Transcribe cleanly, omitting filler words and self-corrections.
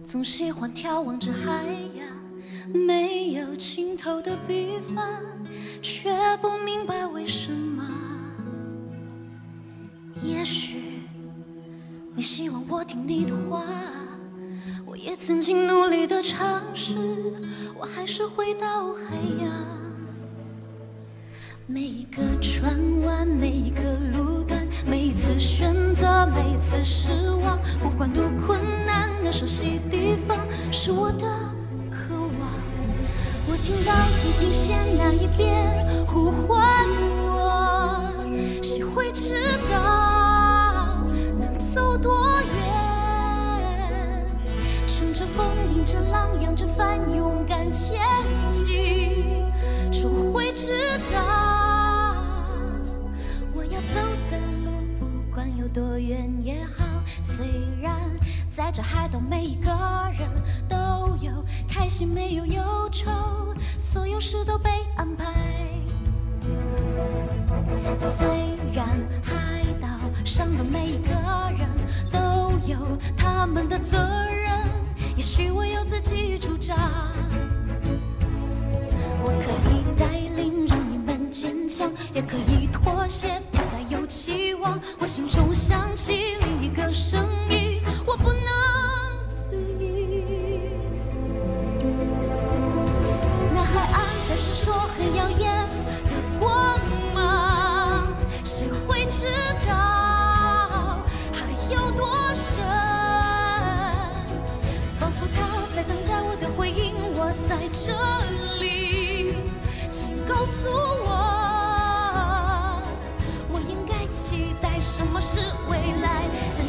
总喜欢眺望着海洋，没有尽头的地方，却不明白为什么。也许你希望我听你的话，我也曾经努力的尝试，我还是回到海洋。每一个转弯，每一个路段，每一次选择，每一次失望，不管多困难，那熟悉地方是我的渴望。我听到地平线那一边呼唤我，谁会知道能走多远？乘着风，迎着浪，扬着帆，勇敢前进，终会知道。走的路不管有多远也好，虽然在这海岛每一个人都有开心没有忧愁，所有事都被安排。虽然海岛上的每一个人都有他们的责任，也许我有自己主张。我可以带领让你们坚强，也可以妥协不再有期望。我心中响起另一个声音，我不能自已。那海岸在闪烁很耀眼的光芒，谁会知道还有多深？仿佛他在等待我的回应，我在这里，请告诉我，我应该期待什么是未来？